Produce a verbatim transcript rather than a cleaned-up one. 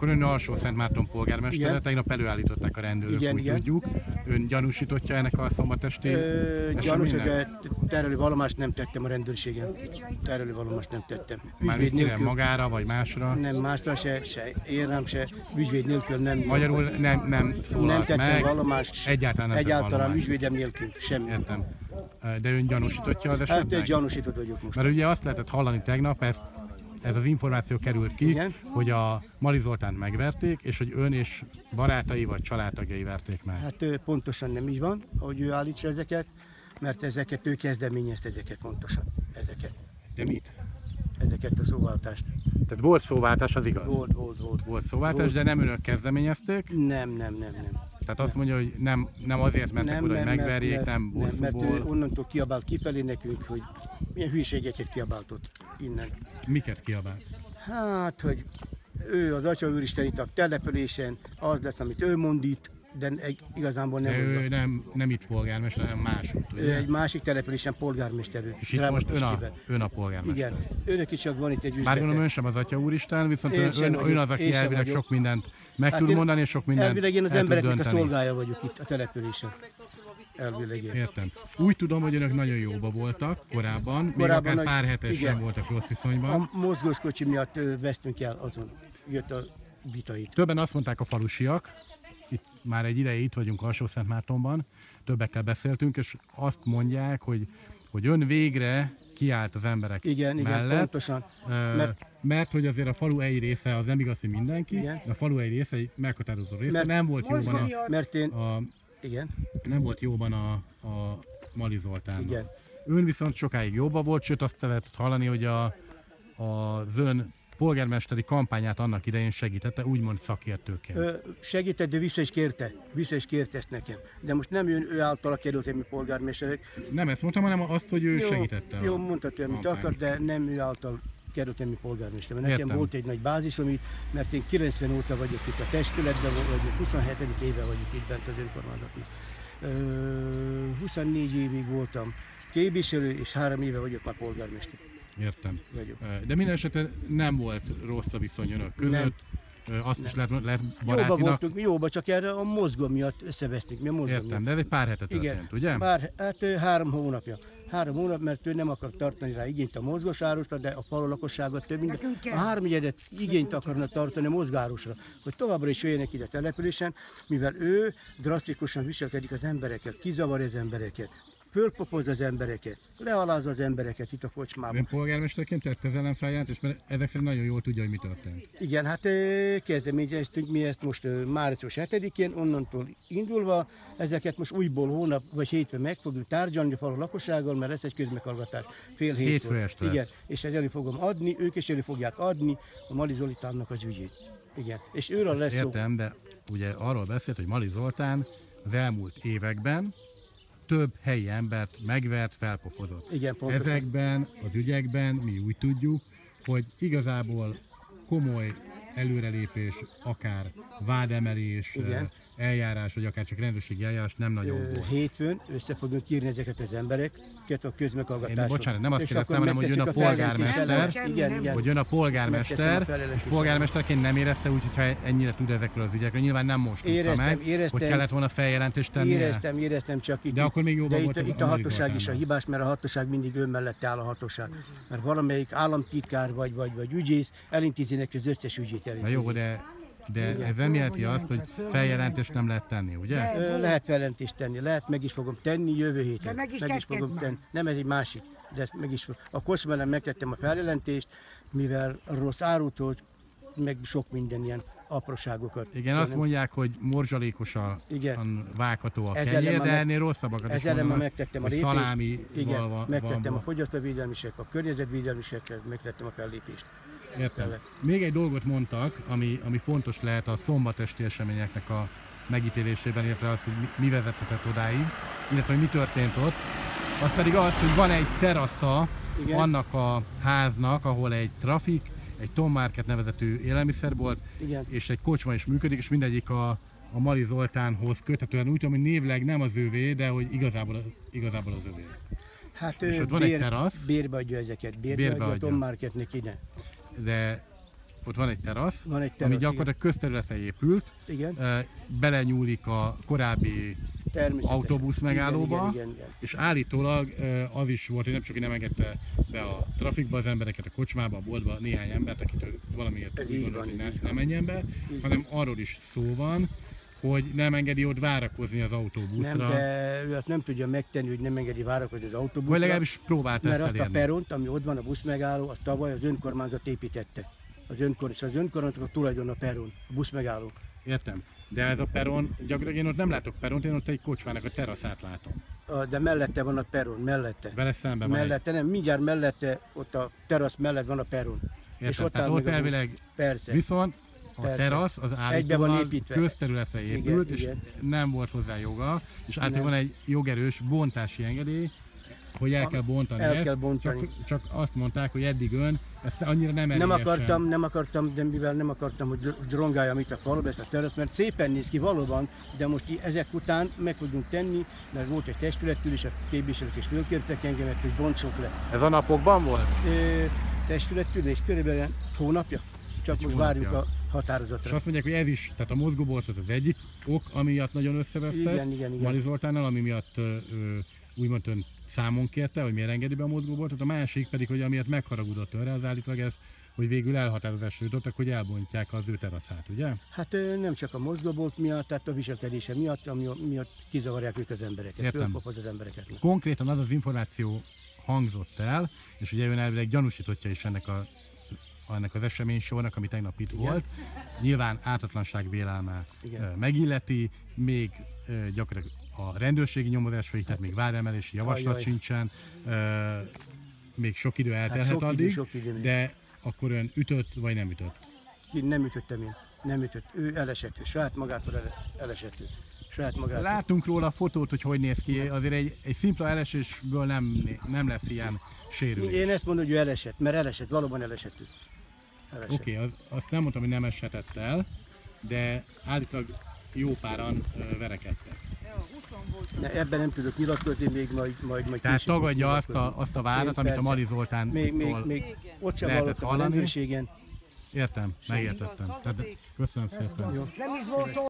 Akkor ön Alsó-Szentmárton polgármestere, Igen. tegnap előállították a rendőrök, Igen, úgy igen. tudjuk. Ön gyanúsítottja ennek a szombatesti Gyanús, eseménynek? de terelő vallomást nem tettem a rendőrségen. Terelő vallomást nem tettem. Mármint Ügyvéd kire, nélkül, magára vagy másra? nem másra se, se én rám se, ügyvéd nélkül nem. Magyarul nem, nem szólalt nem tettem meg, vallomást. egyáltalán nem tett Egyáltalán vallomást. ügyvédem nélkül, semmi. Értem. De ön gyanúsítottja az Hát esetnek? egy gyanúsított vagyok most. Mert ugye azt lehetett hallani tegnap, ez, ez az információ került ki, Igen. hogy a Mali Zoltánt megverték, és hogy ön és barátai vagy családtagjai verték meg. Hát ö, pontosan nem így van, ahogy ő állítsa ezeket, mert ezeket ő kezdeményezte, ezeket pontosan, ezeket, De mit? ezeket a szóváltást. Tehát volt szóváltás, az igaz? Volt, volt, volt. Volt szóváltás, Volt. de nem önök kezdeményezték. Nem, nem, nem, nem. Tehát azt mondja, hogy nem, nem azért mentek Nem, oda, hogy nem, mert- megverjék, mert- nem nem, mert ő bosszúból. onnantól kiabált kifelé nekünk, hogy milyen hülyeségeket kiabáltott innen. Miket kiabált? Hát, hogy ő az Atya Úristen itt a településen, az lesz, amit ő mond itt, de egy- igazából nem De ő mondja. nem, nem itt polgármester, hanem máshogy. Ő egy másik településen polgármester. ő, És itt most ön a, Drámapiskében. ön a polgármester. Igen, őnek is csak van itt egy Bár üzlete. gondolom ön sem az Atya Úristen, viszont Én ön, sem ön, vagyok, ön az, aki én sem elvileg vagyok. sok mindent meg Hát tud én mondani, és sok mindent elvileg én az el tud embereknek a dönteni. szolgája vagyok itt a településen. Elvileg én. Értem. Úgy tudom, hogy önök nagyon jóba voltak korábban, még Korábban akár nagy- pár hetes igen. sem voltak rossz viszonyban. A mozgós kocsi miatt ö, vesztünk el, azon jött a vitait. Többen azt mondták a falusiak, itt már egy ideje itt vagyunk Alsó-Szentmártonban, többekkel beszéltünk, és azt mondják, hogy, hogy ön végre kiállt az emberek Igen, igen, mellett, pontosan. mert, Mert- mert hogy azért a falu egy része, az nem igaz, hogy mindenki, Igen. de a falu egy része, egy meghatározó része, Mert- nem volt jóban Mert én, a, a, igen, nem volt jóban a, a Mali Zoltán. igen. Ön viszont sokáig jóba volt, sőt azt lehetett hallani, hogy a, a, az ön polgármesteri kampányát annak idején segítette, úgymond szakértőként. Ö, segített, de vissza is kérte, vissza is kérte ezt nekem. De most nem ő, ő által kerültem, mi polgármesterek. Nem ezt mondtam, hanem azt, hogy ő segítette. Jó, a mondhatja, amit kampányt. akar, de nem ő által kerültem, mi polgármester. Mert nekem Értem. volt egy nagy bázisom itt, mert én kilencven óta vagyok itt a testületben, vagyok, huszonhetedik éve vagyok itt bent az önkormányzatban. Ö, huszonnégy évig voltam képviselő, és három éve vagyok már polgármester. Értem. Vagyok. De minden esetre nem volt rossz a viszony önök között. Azt is lehet, lehet Jóba barátinak. voltunk, mi jóba, csak erre a mozgó miatt összevesztünk. Mi a mozgó Értem, miatt. de ez egy pár hete történt, Igen, ugye? Bár, hát ö, három hónapja. Három hónap, mert ő nem akar tartani rá igényt a mozgósárusra, de a falu lakosságot több minden. A háromnegyedet igényt akarna tartani a mozgárusra, hogy továbbra is jöjjenek ide a településen, mivel ő drasztikusan viselkedik az emberekkel, kizavar az embereket, fölpopozza az embereket, lealázza az embereket itt a kocsmában. Ön polgármesterként tett ezzel ellen feljelentést, mert ezek szerint nagyon jól tudja, hogy mi történt. Igen, hát ö, kezdeményeztünk mi ezt most ö, március hetedikén, onnantól indulva, ezeket most újból hónap vagy hétfőn meg fogjuk tárgyalni a falu lakossággal, mert lesz egy közmeghallgatás fél héttől. Hétfő este lesz. Igen, és ezt elő fogom adni, ők is elő fogják adni a Mali Zoltánnak az ügyét. Igen, és őről lesz szó. Értem, de ugye arról beszélt, hogy Mali Zoltán az elmúlt években több helyi embert megvert, felpofozott. Igen, pontosan. Ezekben az ügyekben mi úgy tudjuk, hogy igazából komoly előrelépés, akár vádemelés, Igen. eljárás, vagy akár csak rendőrségi eljárás nem nagyon Ö, volt. Hétfőn össze fogunk írni ezeket az embereket a közmeghallgatáson. Én, bocsánat, nem azt És kérdeztem, akkor hanem, hogy ön a megtesszük feljelentést polgármester, ellen. Igen, igen. hogy ön a Megteszem polgármester, a feljelentést és polgármesterként nem érezte úgy, hogyha ennyire tud ezekről az ügyekről. Nyilván nem most tudta Éreztem, meg, éreztem. hogy kellett volna feljelentést tennie. Éreztem, éreztem, csak itt, De akkor még jóban de volt itt, a- itt a a Mali hatóság is a Zoltánnal. hibás, mert a hatóság mindig ön mellett áll a hatóság. Mert valamelyik államtitkár vagy, vagy, vagy ügyész elintézi neki az összes ügyét. Na elintézi. jó, de, de ez nem jelenti azt, hogy feljelentést nem lehet tenni, ugye? Ö, Lehet feljelentést tenni, lehet, meg is fogom tenni jövő héten. De meg is is tetted fogom már. tenni. Nem, ez egy másik, de ezt meg is fogom. A kocsmában megtettem a feljelentést, mivel rossz árutól, meg sok minden ilyen apróságokat. Igen, azt mondják, hogy morzsalékosan Igen. vágható a Ez kenyér, ellen már de meg- ennél rosszabbakat is Ez ellen már mondanak, megtettem a hogy lépést. szalámi Igen, van, megtettem a van. fogyasztóvédelmisek, a környezetvédelmisekkel, megtettem a fellépést. Értem. Tényleg. Még egy dolgot mondtak, ami, ami fontos lehet a szombatesti eseményeknek a megítélésében, illetve az, hogy mi, mi vezethetett odáig, illetve hogy mi történt ott. Az pedig az, hogy van egy terasza Igen. annak a háznak, ahol egy trafik, egy Tom Market nevezetű élelmiszerbolt, Igen. és egy kocsma is működik, és mindegyik a, a Mali Zoltánhoz köthetően. Úgy tudom, hogy névleg nem az övé, de hogy igazából, igazából az övé. Hát És ő ott van egy terasz. Bérbe adja ezeket, bérbe, Bérbe adja a adja. Tom Marketnek ide. De ott van egy terasz, Van egy terasz, ami gyakorlatilag közterületre épült, Igen. e, belenyúlik a korábbi autóbusz megállóba, igen, igen, igen, igen. és állítólag e, az is volt, hogy nem csak, hogy nem engedte be a trafikba az embereket, a kocsmába, a boltba, néhány embert, akit valamiért Ez úgy így gondolt, van, hogy ez ne, így ne menjen be, Így hanem arról is szó van, hogy nem engedi ott várakozni az autóbuszra. Nem, de ő azt nem tudja megtenni, hogy nem engedi várakozni az autóbuszra. Vagy legalábbis próbált ezt Mert azt a elérni. peront, ami ott van, a buszmegálló, azt tavaly az önkormányzat építette. Az önkormányzat, az önkormányzat a tulajdon a peron, a buszmegálló. Értem. De ez a peron, gyakorlatilag én ott nem látok peront, én ott egy kocsmának a teraszát látom. A- De mellette van a peron, mellette. Vele szemben van egy. Mellette, nem, mindjárt mellette, ott a terasz mellett van a peron. Értem, ott tehát áll ott meg a busz. elvileg Persze. viszont a Persze. terasz az Egybe van állítólag építve. közterületre épült, Igen, és igen. nem volt hozzá joga, és általában Nem. van egy jogerős bontási engedély, hogy el kell bontani el ezt, kell bontani. Csak, csak azt mondták, hogy eddig ön ezt annyira nem Nem erélyesen. akartam, nem akartam, de mivel nem akartam, hogy hogy rongáljam itt a faluba ezt a terasz, mert szépen néz ki valóban, de most í- ezek után meg tudunk tenni, mert volt egy testületülés, a képviselők is fölkértek engemet, hogy bontsuk le. Ez a napokban volt? Ö, testületülés körülbelül hónapja, csak Egy most hónapja. várjuk a És határozatra. azt mondják, hogy ez is, tehát a mozgóbort az az egyik ok, ami miatt nagyon összevesztek, Igen, igen, igen. Mali Zoltánnal, ami miatt ö, ö, úgymond ön számon kérte, hogy miért engedi be a mozgóbortot, a másik pedig, hogy amiatt megharagudott önre, az állítólag ez, hogy végül elhatározásra jutottak, hogy elbontják az ő teraszát, ugye? Hát ö, nem csak a mozgóbolt miatt, tehát a viselkedése miatt, ami miatt kizavarják ők az embereket, Értem. fölkapod az embereket. Konkrétan az az információ hangzott el, és ugye ön elvileg gyanúsítottja is ennek a ennek az eseménysornak, ami tegnap itt Igen. volt. Nyilván ártatlanság vélelme Igen. ö, megilleti, még ö, gyakorlatilag a rendőrségi nyomozás folyik, tehát még vádemelési javaslat Ajaj. sincsen, ö, még sok idő eltelhet sok idő, addig, sok idő még. de akkor ön ütött vagy nem ütött? Ki nem ütöttem én, nem ütött. Ő elesett, ő saját magától ele, elesett. Ő. Saját magától. Látunk róla a fotót, hogy hogy néz ki, azért egy, egy szimpla elesésből nem, nem lesz ilyen sérülés. Én ezt mondom, hogy ő elesett, mert elesett, valóban elesett. ő. Elesett. Oké, okay, az, azt nem mondtam, hogy nem eshetett el, de állítólag jó páran ö, verekedtek. Ne, ebben nem tudok nyilatkozni, még majd, majd, majd Tehát később tagadja fogok azt a, nyilatkozni. azt a vádat, Én amit a persze. Mali Zoltántól Még, még, még ott sem lehetett hallottam a hallani. rendőrségen. Értem, megértettem. Tehát, köszönöm szépen. Jó. Nem is volt